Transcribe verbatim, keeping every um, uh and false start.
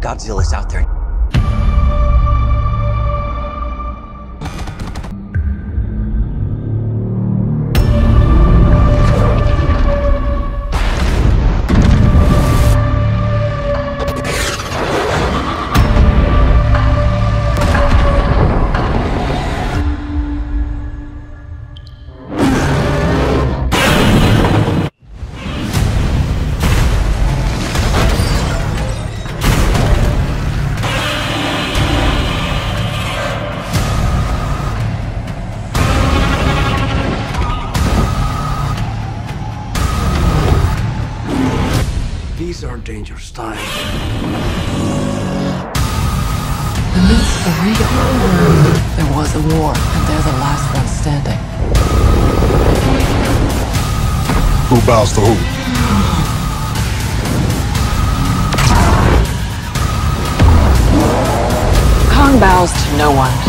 Godzilla's out there. These are dangerous times. The myths are real. There was a war, and they're the last ones standing. Who bows to who? Kong bows to no one.